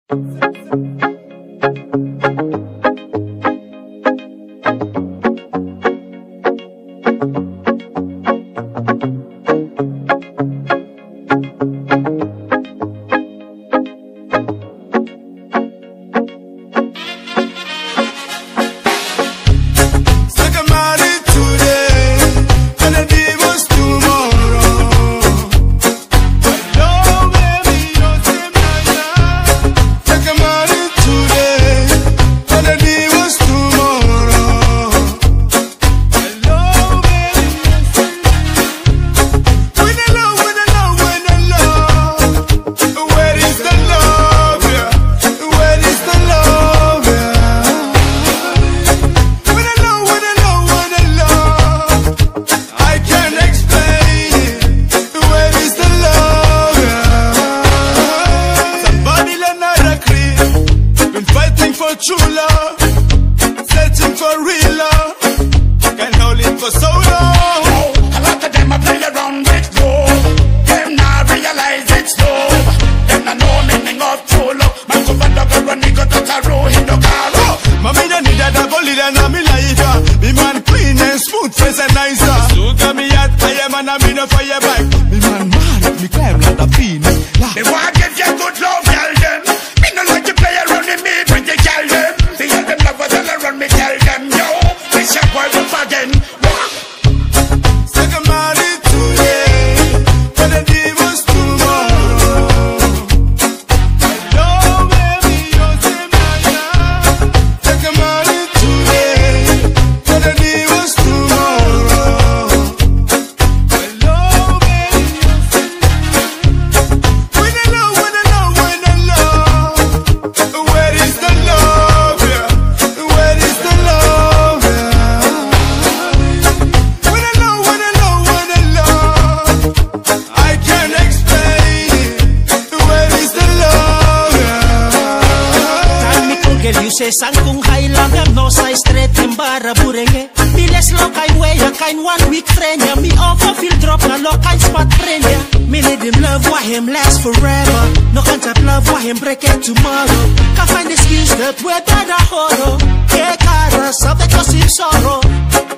Sang kung kailang no size straight yung bara burenge. Biles lo kain way a kain 1 week friend ya. Me offer feel drop na lo kain spot friend ya. Me need him love why him last forever. No can't tap love why him break it tomorrow. Can't find excuse that we're better horror. Que cara sabe cause him sorrow.